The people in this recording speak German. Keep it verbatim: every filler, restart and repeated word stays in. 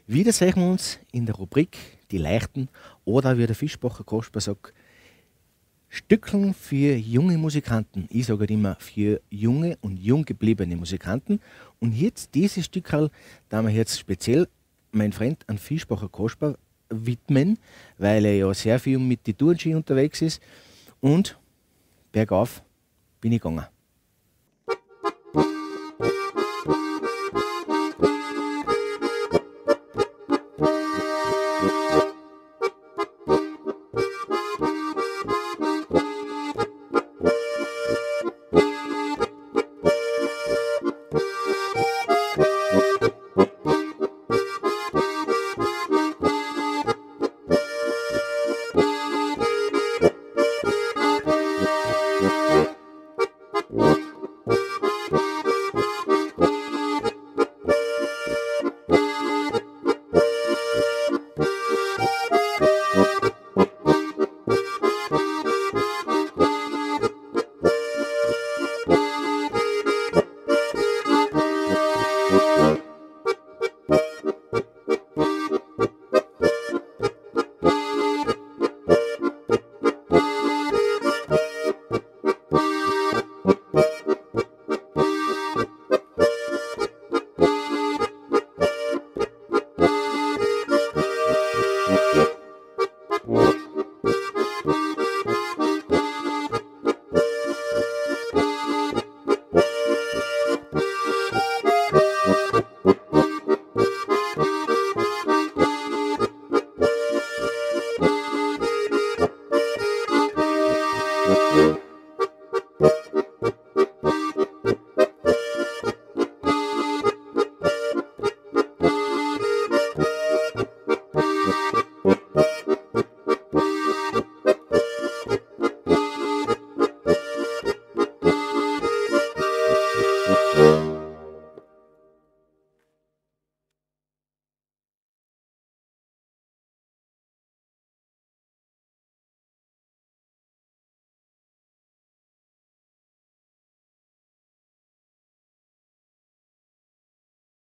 Wieder sehen wir uns in der Rubrik Die Leichten oder wie der Fischbacher Kasper sagt, Stückeln für junge Musikanten. Ich sage immer für junge und jung gebliebene Musikanten. Und jetzt dieses Stückerl, da wir jetzt speziell mein Freund an Fischbacher Kasper widmen, weil er ja sehr viel mit den Tourenski unterwegs ist. Und bergauf bin ich gegangen.